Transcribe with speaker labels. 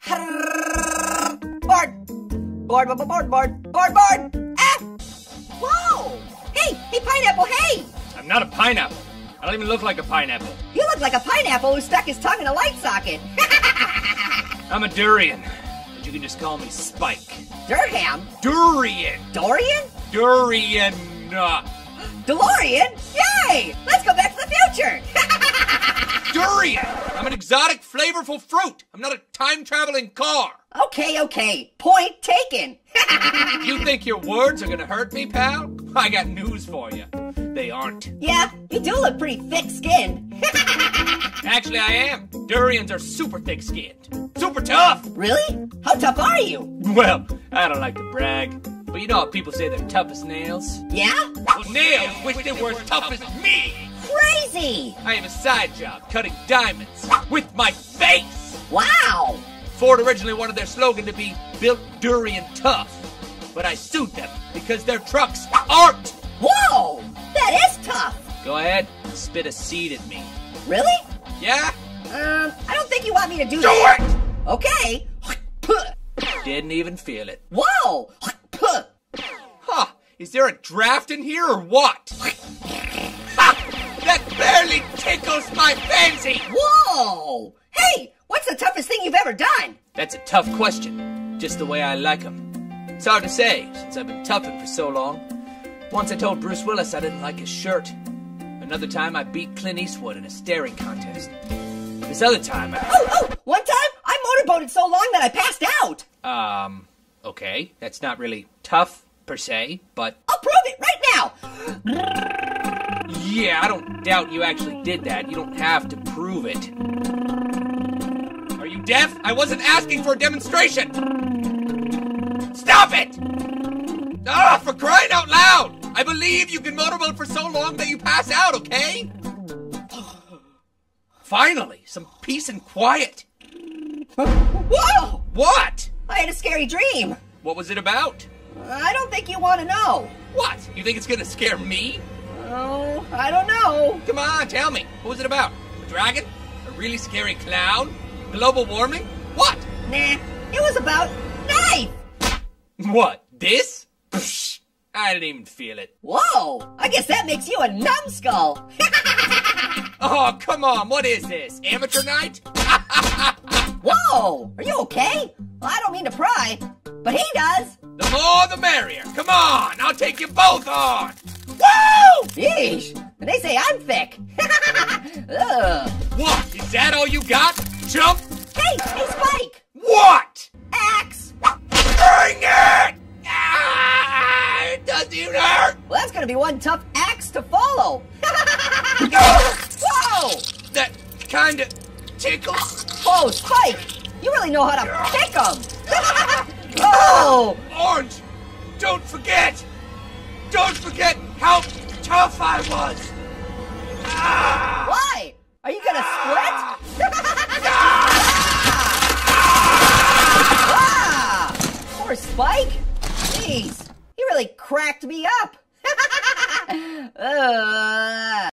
Speaker 1: Board. Ah! Whoa! Hey, Pineapple, hey!
Speaker 2: I'm not a pineapple. I don't even look like a pineapple.
Speaker 1: You look like a pineapple who stuck his tongue in a light socket.
Speaker 2: I'm a durian, but you can just call me Spike.
Speaker 1: Durham?
Speaker 2: Durian!
Speaker 1: Dorian?
Speaker 2: Durian!
Speaker 1: DeLorean? Yay! Let's go back to the future!
Speaker 2: Durian! I'm an exotic, flavorful fruit. I'm not a time-traveling car.
Speaker 1: Okay. Point taken.
Speaker 2: You think your words are gonna hurt me, pal? I got news for you. They aren't.
Speaker 1: Yeah, you do look pretty thick-skinned.
Speaker 2: Actually, I am. Durians are super thick-skinned. Super tough!
Speaker 1: Really? How tough are you?
Speaker 2: Well, I don't like to brag, but you know how people say they're tough as nails?
Speaker 1: Yeah?
Speaker 2: Well, nails wish they were as tough as me!
Speaker 1: Crazy!
Speaker 2: I have a side job cutting diamonds with my face!
Speaker 1: Wow!
Speaker 2: Ford originally wanted their slogan to be Built Durian Tough, but I sued them because their trucks aren't!
Speaker 1: Whoa! That is tough!
Speaker 2: Go ahead, spit a seed at me.
Speaker 1: Really?
Speaker 2: Yeah?
Speaker 1: I don't think you want me to do
Speaker 2: Do
Speaker 1: that.
Speaker 2: it!
Speaker 1: Okay.
Speaker 2: Didn't even feel it.
Speaker 1: Whoa!
Speaker 2: Huh, is there a draft in here or what? Ha! That barely tickles my fancy!
Speaker 1: Whoa! Hey, what's the toughest thing you've ever done?
Speaker 2: That's a tough question, just the way I like 'em. It's hard to say, since I've been toughing for so long. Once I told Bruce Willis I didn't like his shirt. Another time I beat Clint Eastwood in a staring contest. This other time
Speaker 1: Oh! One time, I motorboated so long that I passed out!
Speaker 2: Okay, that's not really tough, per se, but...
Speaker 1: I'll prove it right now!
Speaker 2: Yeah, I don't doubt you actually did that. You don't have to prove it. Are you deaf? I wasn't asking for a demonstration! Stop it! Ah, for crying out loud! I believe you can motorboat for so long that you pass out, okay? Finally, some peace and quiet.
Speaker 1: Whoa!
Speaker 2: What?
Speaker 1: I had a scary dream.
Speaker 2: What was it about?
Speaker 1: I don't think you want to know.
Speaker 2: What? You think it's gonna scare me?
Speaker 1: Oh, I don't know.
Speaker 2: Come on, tell me. What was it about? A dragon? A really scary clown? Global warming? What?
Speaker 1: Nah, it was about knife.
Speaker 2: What? This? Psh, I didn't even feel it.
Speaker 1: Whoa, I guess that makes you a numbskull.
Speaker 2: Oh, come on, what is this? Amateur night?
Speaker 1: Whoa, are you okay? Well, I don't mean to pry, but he does.
Speaker 2: The more the merrier. Come on, I'll take you both on. Woo!
Speaker 1: Yeesh, they say I'm thick. Ugh.
Speaker 2: What? Is that all you got? Jump?
Speaker 1: Hey, Spike!
Speaker 2: What?
Speaker 1: Axe!
Speaker 2: Bring it! Ah, it doesn't even hurt!
Speaker 1: Well, that's gonna be one tough axe to follow. Whoa!
Speaker 2: That kinda tickles.
Speaker 1: Oh, Spike! You really know how to pick 'em! Oh!
Speaker 2: Orange, don't forget! Don't forget how tough I was! Ah!
Speaker 1: Why? Are you gonna split? Ah! Poor Spike! Jeez, he really cracked me up!